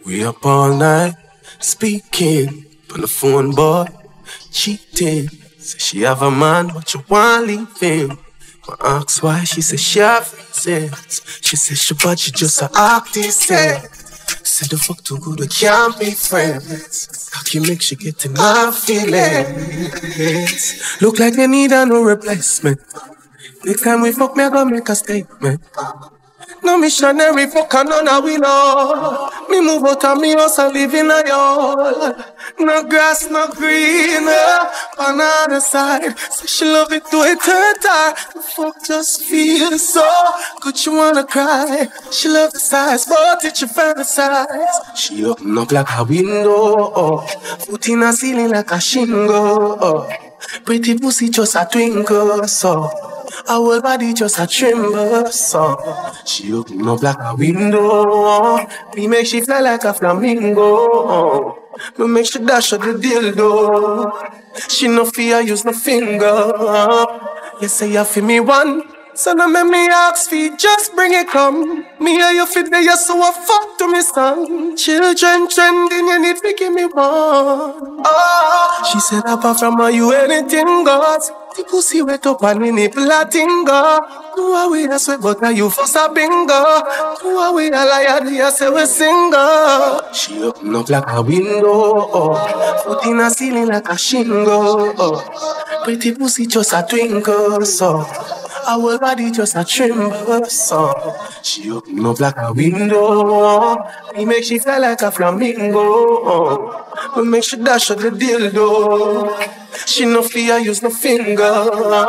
We up all night, speaking on the phone, boy, cheating. Say she have a man, but you want leave him. I ask why, she say she have reasons. She say she bad, she just a artist. Say the fuck too good, we can't be friends. How can make she get in my feelings? Look like they need a no replacement. Next time we fuck, me I gonna make a statement. No missionary fuck and none of we know. Me move out of me house and live in a yard. No grass, no green, on the other side. So she love it to it hurt her. The fuck just feels so good, she wanna cry. She love the size, but it she fantasize. She open up like a window, foot in a ceiling like a shingle. Pretty pussy just a twinkle, so her whole body just a tremble, so she open up like a window. Me make she fly like a flamingo. Me make she dash out the dildo. She no fear, use no finger. You say you feel me one, so now make me ask for just bring it come. Me and you fit there, so I fuck to me son. Children trending, you need to give me one. Oh, she said apart from her, you anything goes. The pussy wet up and the nipple a tingle. Do away a sweat, but now you fuss a bingo. Do away a liar, do you say we single? She open up like a window, foot in a ceiling like a shingle. Pretty pussy just a twinkle, so her whole body just a tremble, so she open up like a window. Me make she fly like a flamingo. Me make she dash out the dildo. She no fear, use no finger.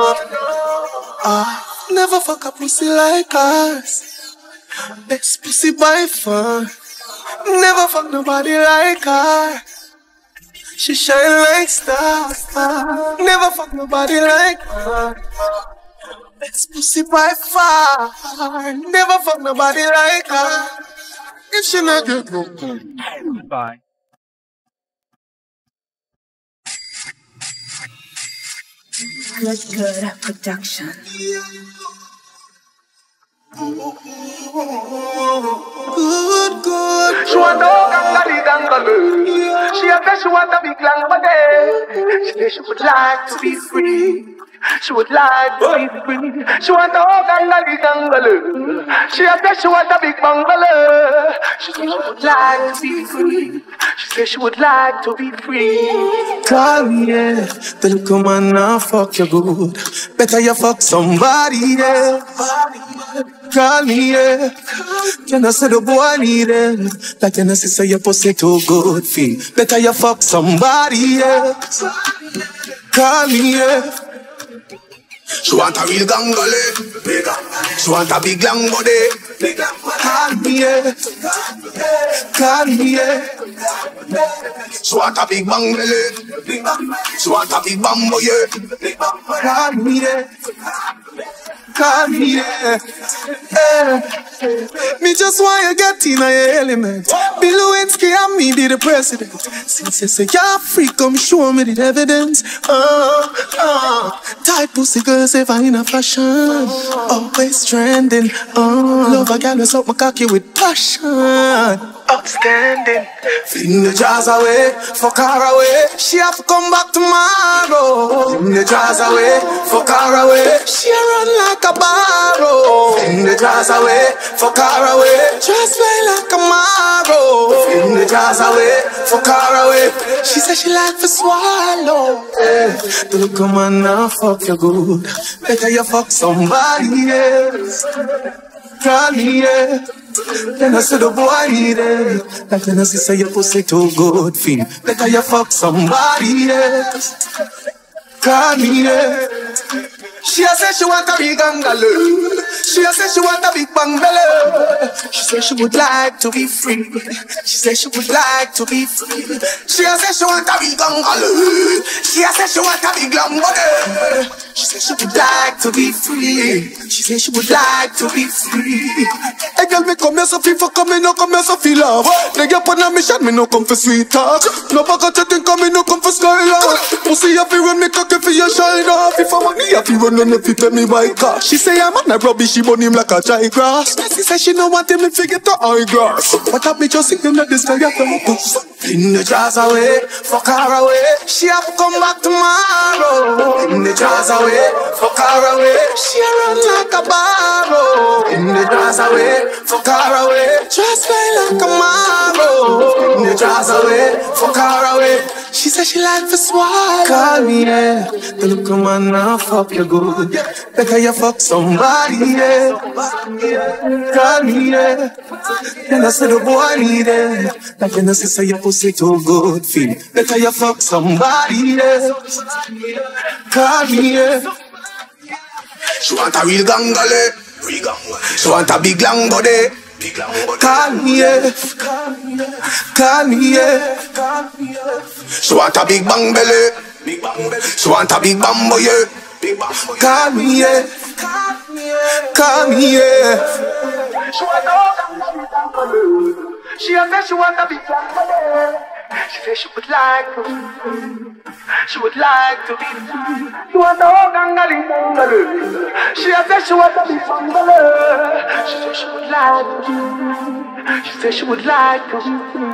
Never fuck a pussy like us. Best pussy by far. Never fuck nobody like her. She shine like stars. Never fuck nobody like her. Best pussy by far. Never fuck nobody like her. If she not get broken. Bye. Good production. Good. She want to gangali. She said she want a big long body. She said she would like to be free. She would like to be free. She want to gangali. She said she want a big bungalow. She said she would like to be free. She said she would like to be free. Call me, yeah. The little man now fuck you good. Better you fuck somebody, yeah. Call me, yeah. Can I say the boy need it? Like can I say your pussy too good, feel. Better you fuck somebody, yeah. Call me, yeah. She want a real gangale. She want a big long body. Call me, yeah. Call me, yeah. She want a big bang belly. She want a big bang boy. Call me, yeah. Call me, yeah. Me just want you get in your element. Bill Lewinsky and me be the president. Since you say you're free, come show me the evidence. Tight pussy girls ever in a fashion. Always trending. Love a girl with up my cocky with passion. Outstanding. Fling the jars away, fuck her away. She have to come back tomorrow. Fling the jars away, fuck her away. She run like a barrow. Fling the jars away, fuck her away. Just play like a marrow. Fling the jars away, fuck her away. She said she like to swallow. The look of man now fuck you good. Better you fuck somebody else. Call me, yeah. Then I said the boy need it. Like then I say your pussy too good, feel. Better you fuck somebody else. Call me, yeah. She said she want a big bungalow. She said she want a big bungalow. She said she would like to be free. She said she would like to be free. She said she want a big bungalow. She said she want a big long body. She said she would like to be free. She said she would like to be free. Hey girl, make come here so feel fuck, me no come here so feel love. Nigga up on a mission, me no come for sweet talk. No bag of chatting, come me no come for skylark. Pussy have to run me cocky for your shine off. If I want me have to run on if you tell me why car. She say I'm on a rubbish, she burn him like a giant grass. She say she no want him, me forget the high grass. What up me just see him like this guy from a bus. In the jazz away, fuck her away. She have to come back tomorrow. In the jazz away, fuck her away. She run like a barrow. In the jazz away, fuck her away. Just play like a marrow. In the jazz away, fuck her away. She said she like for swag. Call me, yeah. The look of man now fuck you good. Better you fuck somebody, yeah. Call me, yeah. Then I said the boy need it. Like you know, say your pussy too good, feel. Better you fuck somebody, yeah. Call me, yeah. She want a real gangale. She want a big long body. Call me, yeah. Call me, yeah. She want a big bang belly. She want a big bambo, yeah. Call me, yeah. Call me, yeah. She want a she said she want a big bang belly. She said she would like to. She would like to be. She want a gangali. She said she want a big bang belly. She said she would like to. She said she would like to.